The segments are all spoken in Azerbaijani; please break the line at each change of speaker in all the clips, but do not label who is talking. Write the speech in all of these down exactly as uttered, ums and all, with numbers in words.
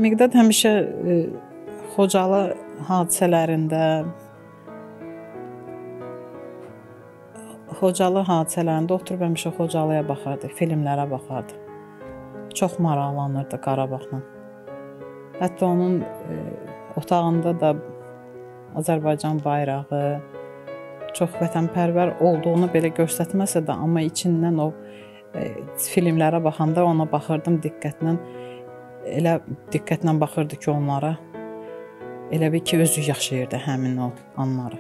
Miqdad həmişə e, Xocalı hadisələrində, Xocalı hadisələrində oturub həmişə Xocalıya baxardı, filmlərə baxardı. Çox maraqlanırdı Qarabağla. Hətta onun e, otağında da Azərbaycan bayrağı, çox vətənpərvər olduğunu belə göstərməsə də, amma içindən o e, filmlərə baxanda ona baxırdım diqqətlə. Elə diqqətlə baxırdı ki, onlara. Elə bir ki, özü yaşayırdı həmin o anları.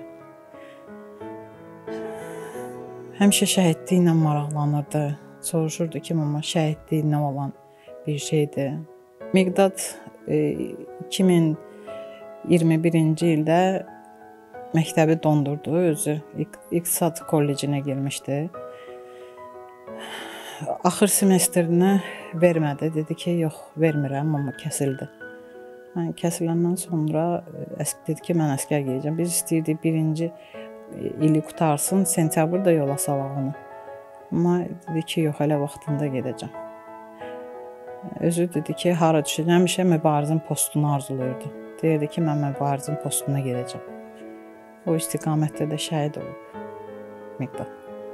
Həmişə şəhidliklə maraqlanırdı. Soruşurdu ki, mama şəhidlik nə olan bir şeydir. Miqdad e, iki min iyirmi birinci ildə məktəbi dondurdu, özü İqtisad kollecinə girmişdi. Axır semestrini vermədi, dedi ki, yox, vermirəm, amma kəsildi. Yəni, kəsiləndən sonra dedi ki, mən əskər gedəcəm. Biz istəyirdik birinci ili qutarsın, sentyabrda yola salaq onu. Amma dedi ki, yox, hələ vaxtında gedəcəm. Özü dedi ki, hara düşəcəm, həmişə mübarizin postunu arzulayırdı. Deyirdi ki, mən mübarizin postuna gedəcəm. O istiqamətdə də şəhid olub Miqdad.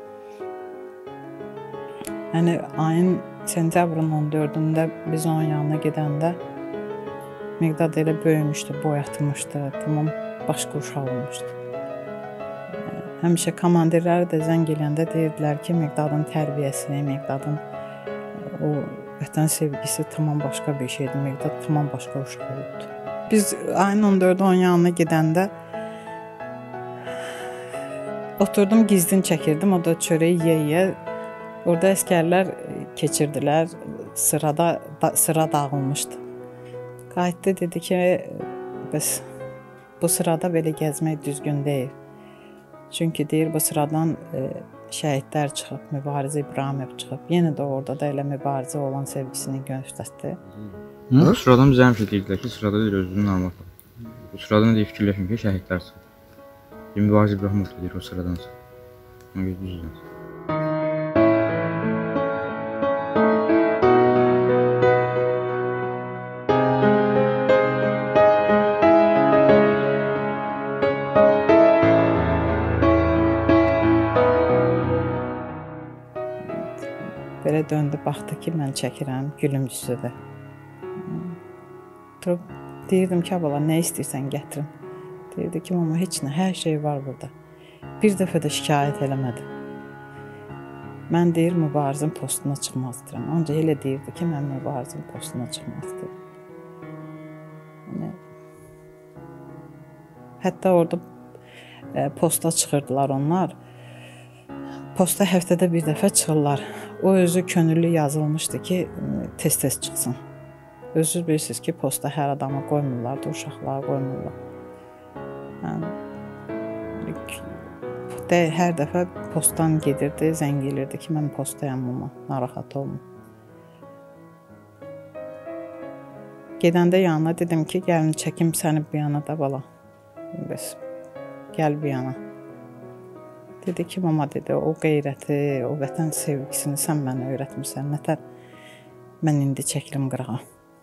Yəni, ayın sentyabrın on dördündə biz onun yanına gedəndə Miqdad elə böyümüşdü, boyatmışdı, tamam başqa uşaq olmuşdu. Həmişə komandirləri də zəng eləyəndə deyirdilər ki, Miqdadın tərbiyəsi, Miqdadın o vətən sevgisi tamam başqa bir şeydir, Miqdad tamam başqa uşaq olubdu. Biz ayın on dördü onun yanına gedəndə oturdum, gizlin çəkirdim, o da çörəyi yeyə. Orada əskərlər keçirdilər, sırada, sıra dağılmışdı. Qayıtdı, dedi ki, bəs bu sırada belə gəzmək düzgün deyil. Çünki deyir, bu sıradan e, şəhidlər çıxıb, Mübarizə İbrahimov çıxıb. Yenə də orada da elə mübarizə olan sevgisini göstərdi.
Bu sıradan bizə həmişə deyirdilər ki, sırada deyir, özünün namı. Bu sıradan deyir, fikirləşin ki, şəhidlər çıxıb. Mübarizə İbrahimov deyir, o sıradan çıxıb. Ona görə düzdür.
Belə döndü, baxdı ki, mən çəkirəm, gülümcüsüdür. Deyirdim ki, abala, nə istəyirsən gətirim. Deyirdi ki, mama, heç nə, hər şey var burada. Bir dəfə də şikayət eləmədi. Mən deyir, mübarizin postuna çıxmaq istəyirəm. Ancaq elə deyirdi ki, mən mübarizin postuna çıxmaq istəyirəm. Yəni, hətta orada e, posta çıxırdılar onlar. Posta həftədə bir dəfə çıxırlar. O özü könüllü yazılmışdı ki, tez-tez çıxsın. Özünüz bilirsiniz ki, posta hər adamı qoymurlar, da uşaqları qoymurlar. Yəni, hər dəfə postdan gedirdi, zəng elirdi ki, mən postayam mama, narahat olma. Gedəndə yanına dedim ki, gəlin çəkim səni bir yana da bala. Bəs, gəl bir yana. Dedi ki, mama, dedi, o qeyrəti, o vətən sevgisini sən mənə öyrətmirsən. Nətər mən indi çəkilim qırağa.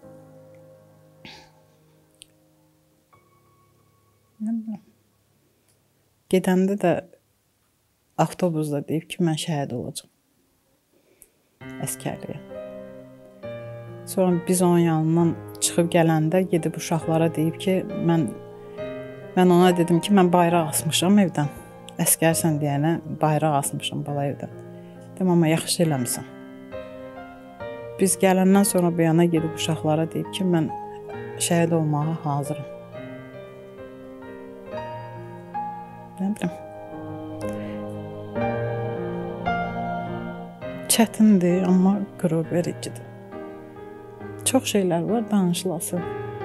Gedəndə də avtobusda deyib ki, mən şəhid olacam. Əskərliyə. Sonra biz onun yanından çıxıb gələndə gedib uşaqlara deyib ki, mən, mən ona dedim ki, mən bayraq asmışam evdən. Əskərsən deyənə bayraq asmışam bala evdən. Dedim, amma yaxşı eləmişsən. Biz gələndən sonra bir yana gedib uşaqlara deyib ki, mən şəhid olmağa hazıram. Nə bilim. Çətindir, amma qürur vericidir. Çox şeylər var danışılası.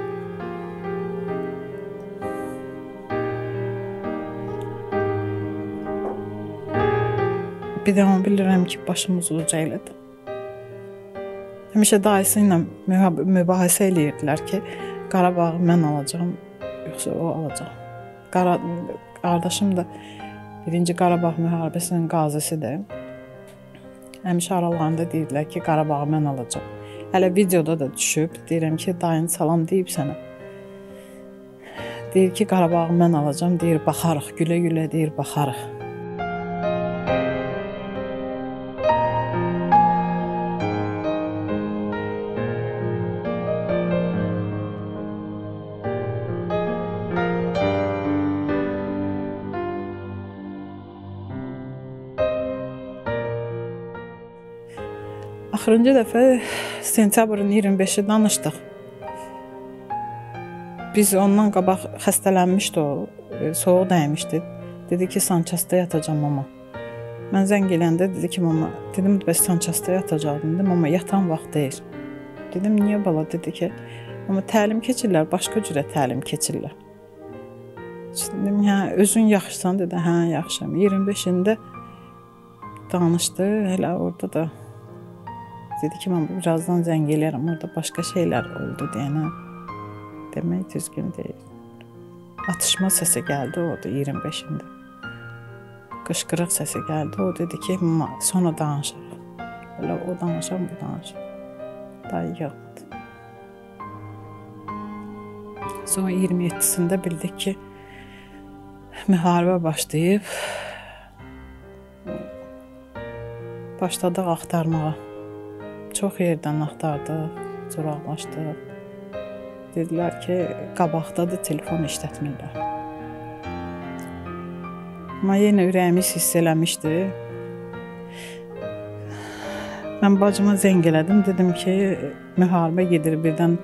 Bir də onu bilirəm ki, başımızı uca elədi. Həmişə dayısı ilə mübahisə eləyirdilər ki, Qarabağı mən alacağım, yoxsa o alacaq. Qara, qardaşım da birinci Qarabağ müharibəsinin qazisidir. Həmişə aralarında deyirdilər ki, Qarabağı mən alacağım. Hələ videoda da düşüb. Deyirəm ki, dayın salam deyib sənə. Deyir ki, Qarabağı mən alacam. Deyir, baxarıq. Gülə-gülə deyir, baxarıq. Axırıncı dəfə sentyabrın iyirmi beşi danışdıq. Biz ondan qabaq xəstələnmişdi o, soğuq dəymişdi. Dedi ki, Sanchastda yatacam mama. Mən zəng eləndə dedi ki, mama, dedim, bəs Sanchastda yatacaqdım, dedim, amma yatan vaxt deyil. Dedim, niyə bala? Dedi ki, amma təlim keçirlər, başqa cürə təlim keçirlər. Dedim, hə, özün yaxşısan, dedi, hə, yaxşıyam. iyirmi beşində danışdı, elə orada da dedi ki, mən birazdan zəng eləyərəm, orada başqa şeylər oldu deyənə. Demək düzgün deyil. Atışma səsi gəldi orada iyirmi beşində. Qışqırıq səsi gəldi. O dedi ki, sonra danışaq. Elə o danışaq, bu danışaq. Daha yığmadı. Sonra iyirmi yeddisində bildik ki, müharibə başlayıb. Başladıq axtarmağa. Çox yerdən axtardıq, coraqlaşdıq. Dedilər ki, qabaqdadır, telefon işlətmirlər. Amma yenə ürəyimiz hiss eləmişdi. Mən bacıma zəng elədim, dedim ki, müharibə gedir, birdən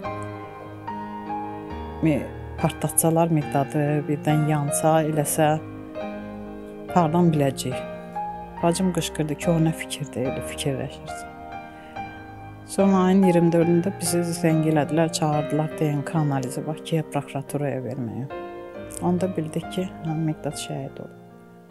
partlatsalar Miqdadı, birdən yansa, eləsə, hardan biləcək? Bacım qışqırdı ki, o nə fikirdir, elə fikirləşirsin. Sonra ayın iyirmi dördündə bizi zəng elədilər, çağırdılar D N K analizi Bakıya, prokuraturaya verməyə. Onda bildik ki, Miqdad şəhid oldu.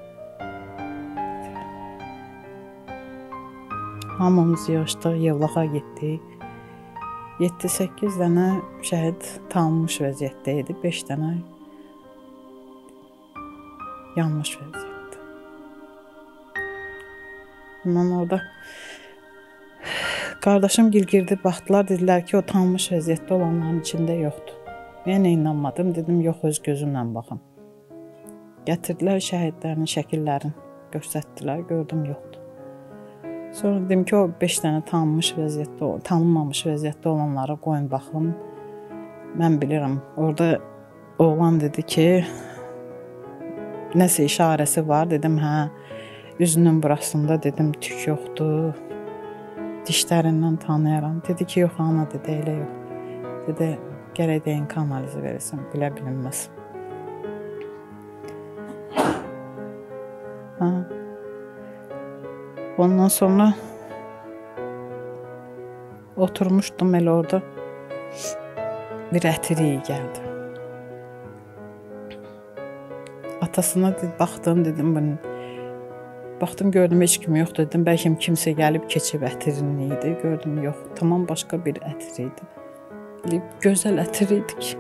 Hamımız yığışdıq, Yevlağa getdik. yeddi səkkiz dənə şəhid tanınmış vəziyyətdə idi, beş dənə yanmış vəziyyətdə. Mən orada qardaşım gil girdi, baxdılar, dedilər ki, o tanınmış vəziyyətdə olanların içində yoxdur. Yenə inanmadım, dedim, yox, öz gözümlə baxım. Gətirdilər şəhidlərin şəkillərini, göstərdilər, gördüm, yoxdur. Sonra dedim ki, o beş dənə tanınmış vəziyyətdə, tanınmamış vəziyyətdə olanlara qoyun baxım. Mən bilirəm, orada oğlan dedi ki, nəsə işarəsi var, dedim, hə, üzünün burasında, dedim, tük yoxdur. Dişlərindən tanıyaram. Dedi ki, yox, ana, dedi, elə yox. Dedi, gərək D N K analizi verirsən, bilə bilinməz. Ha. Ondan sonra oturmuşdum elə orada. Bir ətir iyi gəldi. Atasına baxdım, dedim, bunu baxdım, gördüm, heç kim yoxdur, dedim, bəlkə kimsə gəlib keçib ətirini idi, gördüm, yox, tamam başqa bir ətir idi. Gözəl ətir idi ki.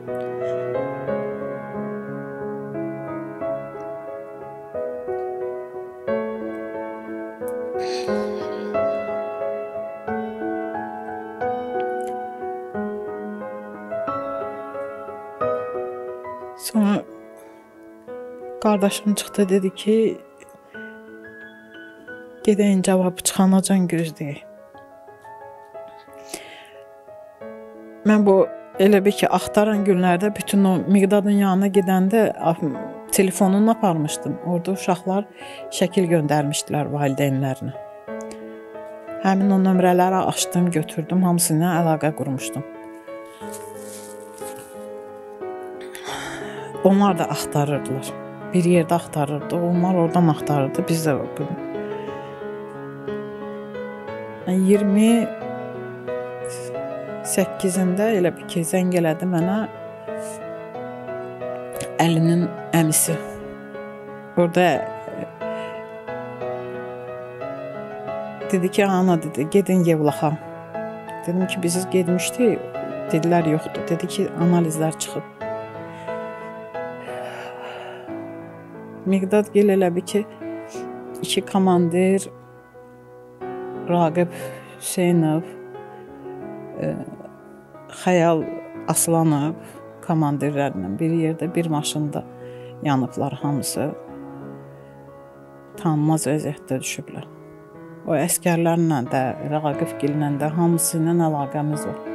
Sonra qardaşım çıxdı, dedi ki, gedəyin cavabı çıxanacan gözləyək. Mən bu elə bir ki, axtaran günlərdə bütün o Miqdadın yanına gedəndə telefonunu aparmışdım. Orada uşaqlar şəkil göndərmişdilər valideynlərinə. Həmin o nömrələri açdım, götürdüm, hamısına əlaqə qurmuşdum. Onlar da axtarırdılar. Bir yerdə axtarırdı, onlar oradan axtarırdı, biz də iyirmi səkkizində elə bir ki, zəng elədi mənə Əlinin əmisi. Orada dedi ki, ana, dedi, gedin Yevlağa. Dedim ki, biz getmişdik, dedilər yoxdur. Dedi ki, analizlər çıxıb. Miqdad gel elə bir ki, iki komandir, Raqib Hüseynov, e, Xəyal Aslanov komandirlərlə bir yerdə, bir maşında yanıblar hamısı. Tanınmaz vəziyyətdə düşüblər. O əskərlərlə də, Raqifgillə də hamısı ilə əlaqəmiz var.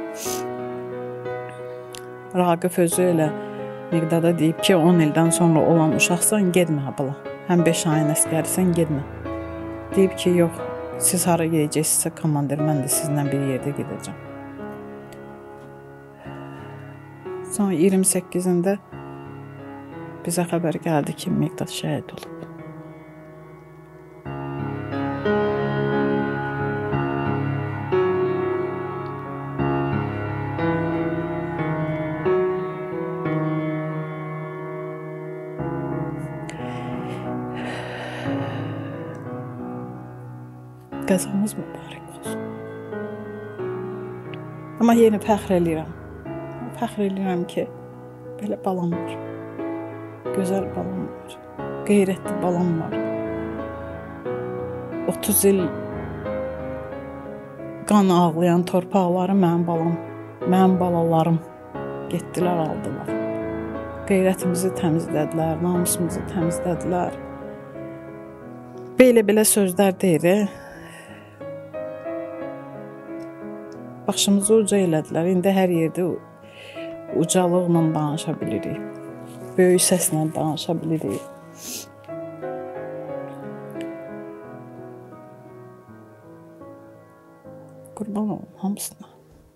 Raqif özü elə Miqdada deyib ki, on ildən sonra olan uşaqsan, getmə bala. Həm beş ayın əskərisən, getmə. Deyib ki, yox, siz hara gedəcəksinizsə, komandir, mən də sizinlə bir yerdə gedəcəm. Sonra iyirmi səkkizində bizə xəbər gəldi ki, Miqdad şəhid olub. Qəzamız mübarək olsun. Amma yenə fəxr eləyirəm. Fəxr eləyirəm ki, belə balam var. Gözəl balam var. Qeyrətli balam var. otuz il qan ağlayan torpaqları mənim balam, mənim balalarım getdilər, aldılar. Qeyrətimizi təmizlədilər, namusumuzu təmizlədilər. Belə-belə sözlər deyir. Başımızı uca elədilər. İndi hər yerdə ucalıqla danışa bilirik. Böyük səslə danışa bilirik. Qurban olun hamısına.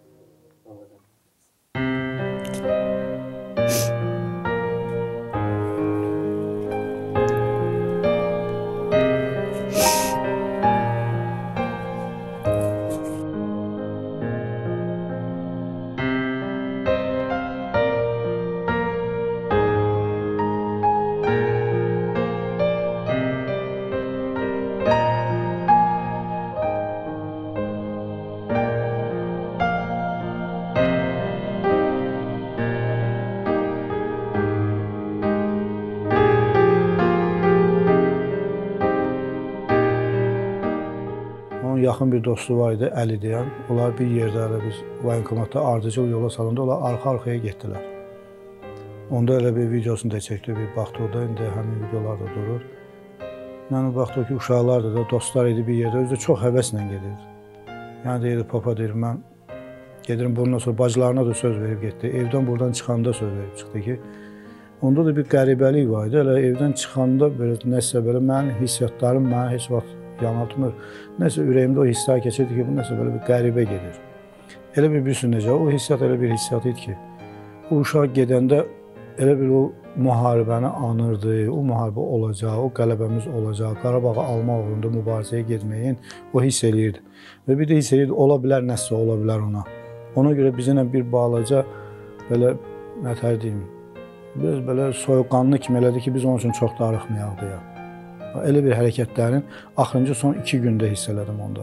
Yaxın bir dostu var idi, Əli deyən. Onlar bir yerdə elə biz voyinkomatda ardıcıl yola salında, onlar arxa-arxaya getdilər. Onda elə bir videosunu da çəkdi, bir baxdı orada, indi həmin videolar da durur. Yəni, baxdı ki, uşaqlar da, dostlar idi bir yerdə, özü də çox həvəslə gedirdi. Yəni, deyirdi, papa deyir, mən gedirim bundan sonra bacılarına da söz verib getdi. Evdən buradan çıxanda söz verib çıxdı ki, onda da bir qəribəlik var idi. Elə evdən çıxanda belə, nəsə belə, mənim hissiyatlarım mənə heç vaxt yanıltmır. Nəsə ürəyimdə o hisslər keçirdi ki, bu nəsə belə bir qəribə gedir. Elə bir bilsin necə, o hissiyat elə bir hissiyat idi ki, o uşaq gedəndə elə bir o müharibəni anırdı, o müharibə olacaq, o qələbəmiz olacaq, Qarabağı almaq uğrunda mübarizəyə getməyin, o hiss eləyirdi. Və bir də hiss eləyirdi, ola bilər nəsə, ola bilər ona. Ona görə bizimlə bir balaca, belə, nətər deyim, biraz belə soyuqqanlı kimi elədi ki, biz onun üçün çox darıxmayaq deyə. Elə bir hərəkətlərin axırıncı son iki gündə hiss elədim onda.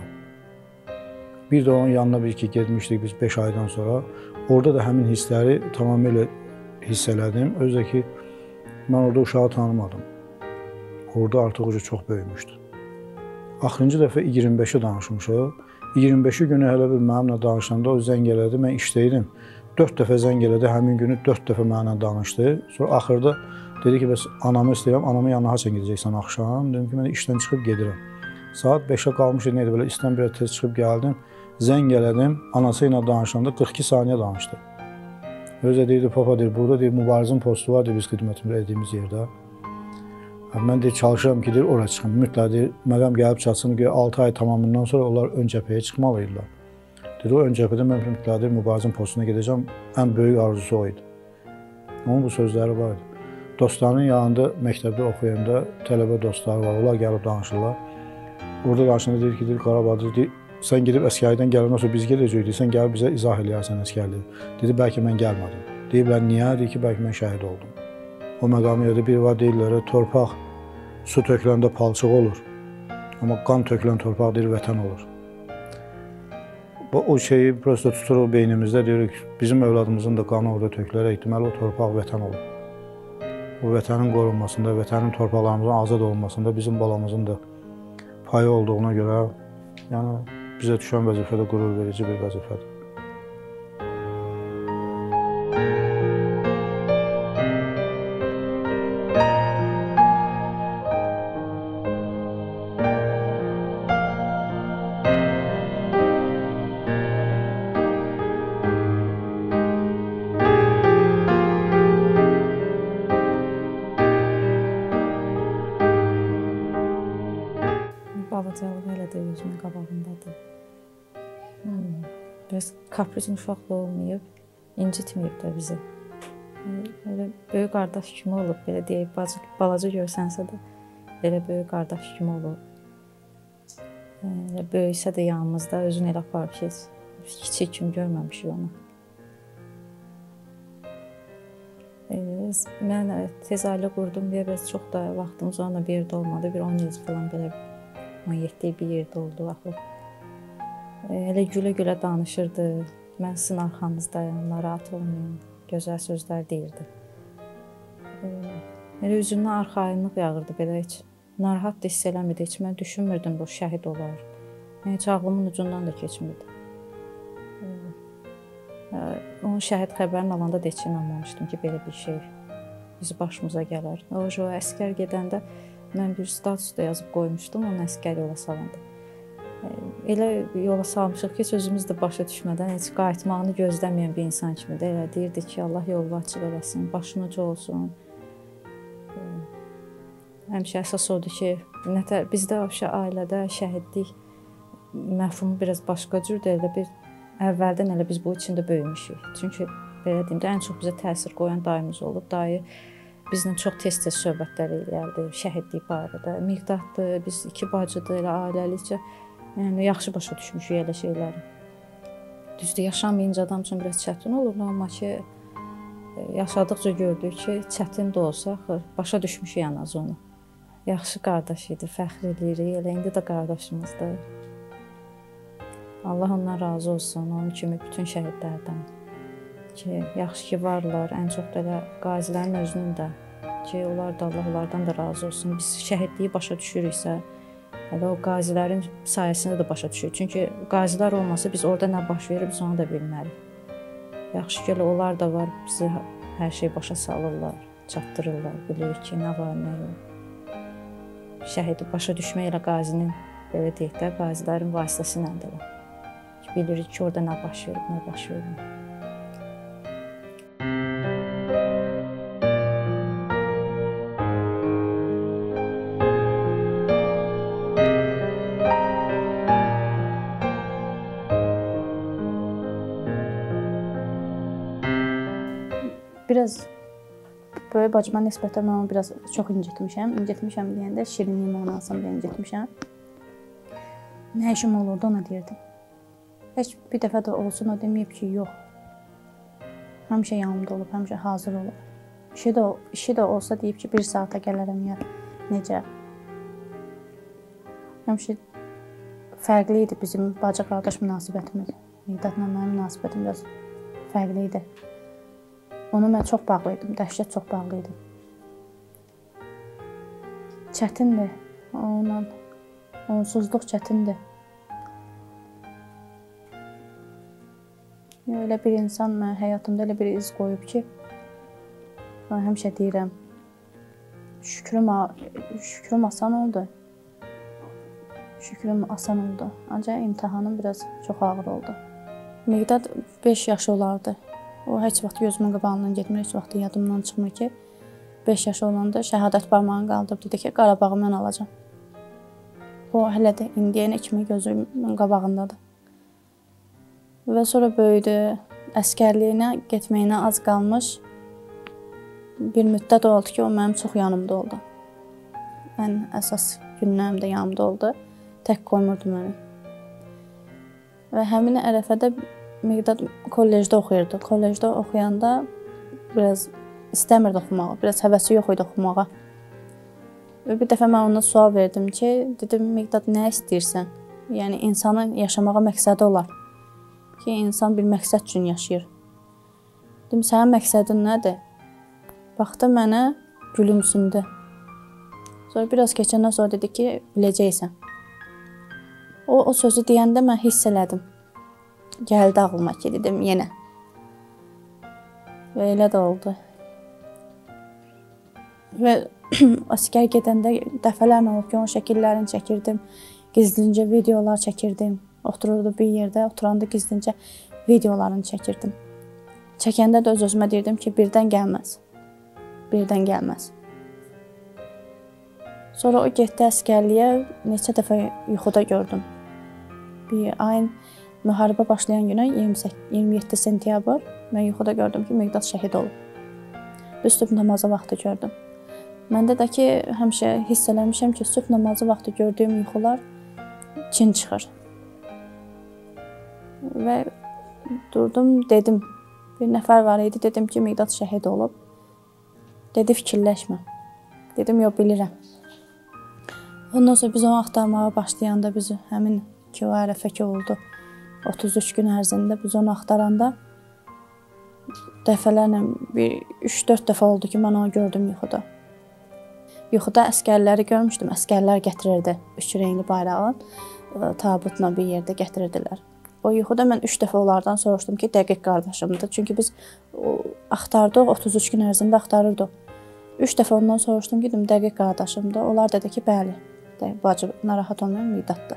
Bir də onun yanına bir ki, getmişdik biz beş aydan sonra. Orada da həmin hissləri tamamilə hiss elədim. Özdə ki, mən orada uşağı tanımadım. Orada artıq ucu çox böyümüşdü. Axırıncı dəfə iyirmi beşi danışmışıq. iyirmi beşi günü hələ bir mənimlə danışanda o zəng elədi, mən işdəydim. dörd dəfə zəng elədi, həmin günü dörd dəfə mənimlə danışdı. Sonra axırda dedi ki, bəs anamı istəyirəm, anamın yanına haçan gedəcəksən axşam? Dedim ki, mən işdən çıxıb gedirəm. Saat beşə qalmışdı, neydi belə, işdən bir tez çıxıb gəldim. Zəng elədim, anası ilə danışanda qırx iki saniyə danışdı. Özə deyirdi, papa deyir, burada deyir, mübarizin postu var, deyir, biz xidmətimiz ediyimiz yerdə. Mən deyir, çalışıram ki, deyir, oraya çıxım. Mütləq deyir, məqam gəlib çatsın ki, altı ay tamamından sonra onlar ön cəbhəyə çıxmalıydılar. Deyir, o ön cəbhədə mən mütləq deyir, mübarizin postuna gedəcəm, ən böyük arzusu o idi. Onun bu sözləri var idi. Dostlarının yanında məktəbdə oxuyanda tələbə dostları var, onlar gəlib danışırlar. Orada danışanda deyir ki, deyir, Qarabağda deyir, sən gedib əskərlikdən gələndən sonra biz gedəcəkdik, sən gəlib bizə izah eləyərsən əskərliyi. Dedi, bəlkə mən gəlmədim. Deyiblər, niyə? Deyir ki, bəlkə mən şəhid oldum. O məqamı yerdə bir var deyirlər, torpaq su töküləndə palçıq olur. Amma qan tökülən torpaq deyir, vətən olur. O şeyi prosto tuturuq beynimizdə, deyirik, bizim övladımızın da qanı orada tökülərək, deməli o torpaq vətən olur. O vətənin qorunmasında, vətənin torpaqlarımızın azad olunmasında bizim balamızın da payı olduğuna görə, yəni bizə düşən vəzifədə qürur verici bir vəzifədir.
gözümün qabağındadır. Hmm. Biraz kaprisin uşaq da olmayıb, incitməyib də bizi. Elə böyük qardaş kimi olub, belə deyək, bacı, balaca görsənsə də, elə böyük qardaş kimi olub. Elə böyüksə də yanımızda, özünü elə aparıb ki, kiçik kimi görməmişik onu. Mən tez ailə qurdum deyə biraz çox da vaxtımız onunla bir yerdə olmadı. Bir on il falan belə on yeddi bir yerdə oldu axı. Elə gülə-gülə danışırdı. Mən sizin arxanızdayım, narahat olmayın. Gözəl sözlər deyirdi. Elə üzündən arxayınlıq yağırdı belə heç. Narahat da hiss eləmirdi. Heç mən düşünmürdüm bu şəhid olar. Heç ağlımın ucundan da keçmirdi. Onun şəhid xəbərini alanda da heç inanmamışdım ki, belə bir şey bizi başımıza gələr. O, o əskər gedəndə mən bir statusda yazıb qoymuşdum, onun əskər yola salındı. Elə yola salmışıq ki, sözümüz də başa düşmədən heç qayıtmağını gözləməyən bir insan kimi də elə deyirdi ki, Allah yolu açıq eləsin, başın ucu olsun. Həmişə əsas odur ki, nətər, bizdə ailədə şəhidlik məfhumu biraz başqa cürdür, elə bir əvvəldən elə biz bu içində böyümüşük. Çünki belə deyim də, ən çox bizə təsir qoyan dayımız olub. Dayı bizlə çox tez-tez söhbətlər eləyərdi şəhidlik barədə. Miqdaddır, biz iki bacıdır, elə ailəlikcə yəni, yaxşı başa düşmüşük elə şeyləri. Düzdür, yaşamayınca adam üçün biraz çətin olur, amma ki, yaşadıqca gördük ki, çətin də olsa, başa düşmüşük ən az onu. Yaxşı qardaş idi, fəxr edirik, elə indi də qardaşımızdır. Allah ondan razı olsun, onun kimi bütün şəhidlərdən. Ki, yaxşı ki, varlar, ən çox da elə qazilərin özünün də ki, onlar da Allah onlardan da razı olsun. Biz şəhidliyi başa düşürüksə, elə o qazilərin sayəsində də başa düşürük. Çünki qazilər olmasa biz orada nə baş verir, biz onu da bilmərik. Yaxşı ki, elə onlar da var, bizi hər şey başa salırlar, çatdırırlar, bilirik ki, nə var, nə yox. Şəhidi başa düşmək elə qazinin, belə deyək də, qazilərin vasitəsindədir. Bilirik ki, orada nə baş verib, nə baş verib. Biraz böyük bacıma nisbətən mən onu biraz çox incitmişəm. İncitmişəm deyəndə şirinliyi mənasında incitmişəm. Nə işim olurdu, ona deyirdim. Heç bir dəfə də olsun o deməyib ki, yox. Həmişə yanımda olub, həmişə hazır olub. İşi də, işi də olsa deyib ki, bir saata gələrəm ya, necə? Həmişə fərqli idi bizim bacı-qardaş münasibətimiz. Miqdadla mənim münasibətim biraz fərqli idi. Onu mən çox bağlıydım, dəhşət çox bağlıydım. Çətindir, onunla, onsuzluq çətindir. Elə bir insan mən həyatımda elə bir iz qoyub ki, mən həmişə deyirəm, şükrüm, şükrüm asan oldu. Şükrüm asan oldu. Ancaq imtahanım biraz çox ağır oldu. Miqdad beş yaşı olardı. O heç vaxt gözümün qabağından getmir, heç vaxt yadımdan çıxmır ki, beş yaşı olanda şəhadət barmağını qaldırıb dedi ki, Qarabağı mən alacam. O hələ də indiyənə kimi gözümün qabağındadır. Və sonra böyüdü, əskərliyinə getməyinə az qalmış. Bir müddət oldu ki, o mənim çox yanımda oldu. Ən əsas günlərimdə yanımda oldu. Tək qoymurdu məni. Və həmin ərəfədə Miqdad kollecdə oxuyurdu. Kollecdə oxuyanda biraz istəmirdi oxumağa, biraz həvəsi yox idi oxumağa. Və bir dəfə mən ona sual verdim ki, dedim, Miqdad, nə istəyirsən? Yəni, insanın yaşamağa məqsədi olar ki, insan bir məqsəd üçün yaşayır. Dedim, sənin məqsədin nədir? Baxdı mənə, gülümsündü. Sonra biraz keçəndən sonra dedi ki, biləcəksən. O, o sözü deyəndə mən hiss elədim. Gəldi ağlıma ki, dedim, yenə. Və elə də oldu. Və asker gedəndə dəfələrlə olub ki, onun şəkillərini çəkirdim. Gizlincə videolar çəkirdim. Otururdu bir yerdə, oturanda gizlincə videolarını çəkirdim. Çəkəndə də öz-özümə deyirdim ki, birdən gəlməz. Birdən gəlməz. Sonra o getdi əskərliyə, neçə dəfə yuxuda gördüm. bir ayın müharibə başlayan günə iyirmi yeddi sentyabr mən yuxuda gördüm ki, Miqdad şəhid olub. Və sübh namazı vaxtı gördüm. Məndə də ki, həmişə hiss eləmişəm ki, sübh namazı vaxtı gördüyüm yuxular cin çıxır. Və durdum, dedim, bir nəfər var idi, dedim ki, Miqdad şəhid olub. Dedi, fikirləşmə. Dedim, yox, bilirəm. Ondan sonra biz onu axtarmağa başlayanda, biz həmin ki, o ərəfə ki oldu, otuz üç gün ərzində biz onu axtaranda dəfələrlə bir üç dörd dəfə oldu ki, mən onu gördüm yuxuda. Yuxuda əskərləri görmüşdüm. Əskərlər gətirirdi üç rəngli bayrağı, tabutla bir yerdə gətirirdilər. O yuxuda mən üç dəfə onlardan soruşdum ki, dəqiq qardaşımdır. Çünki biz axtardıq, otuz üç gün ərzində axtarırdıq. Üç dəfə ondan soruşdum ki, dəqiq qardaşımdır. Onlar dedi ki, bəli, bacı narahat olmayan Miqdaddır.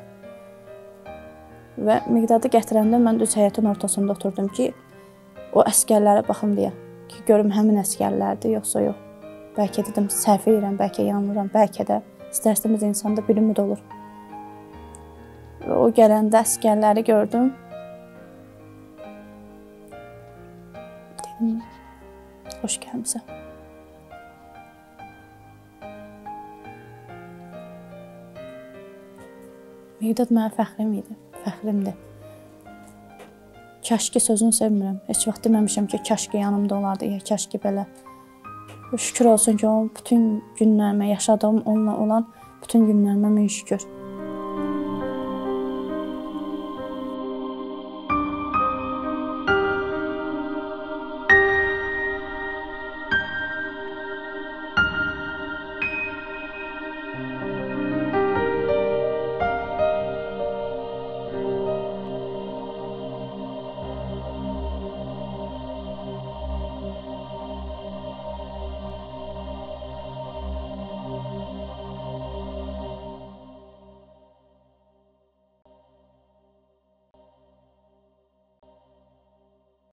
Və Miqdadı gətirəndə mən düz həyətin ortasında oturdum ki, o əskərlərə baxım deyə ki, görüm həmin əskərlərdir, yoxsa yox. Bəlkə dedim, səhv edirəm, bəlkə yanılıram, bəlkə də istərsiniz insanda bir ümid olur. Və o gələndə əskərləri gördüm. Dedim, xoş gəlmişsən. Miqdad mənə fəxrim idi, fəxrimdir. Kaş ki sözünü sevmirəm. Heç vaxt deməmişəm ki, kaş ki yanımda olardı, ya kaş ki belə. Şükür olsun ki, o bütün günlərimə, yaşadığım onunla olan bütün günlərimə min şükür.